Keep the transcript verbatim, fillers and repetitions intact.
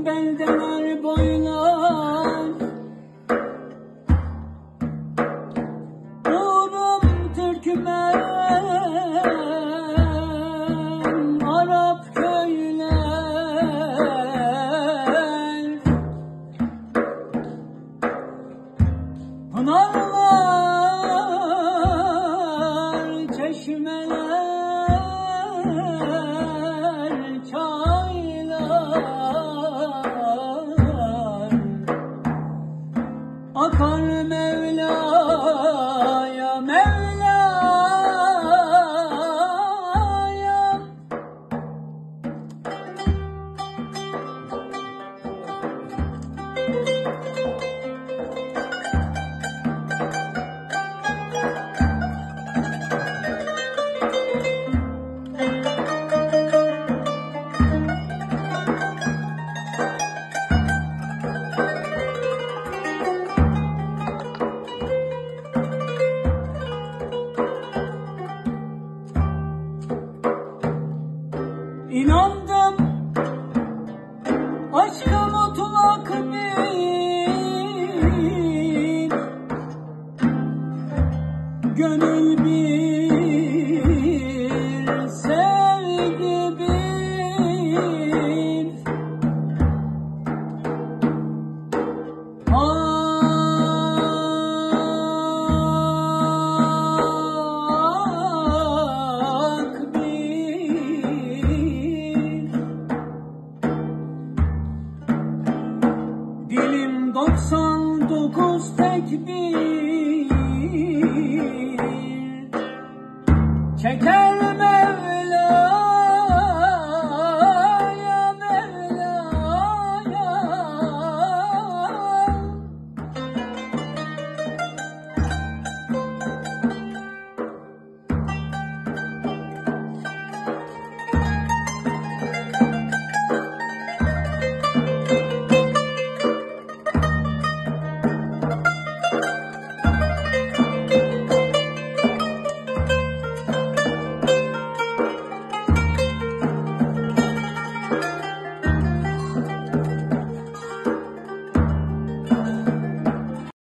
Geldim beldeler boylar, Uğrum Türkmen, Arap köyler, pınarlar, çeşmeler, çaylar akar Mevla'ya, Mevla'ya. İnandım aşka mutlak bir, gönül bir, sevgi bir. Hak bir. Dilim doksan dokuz tek bir, çeker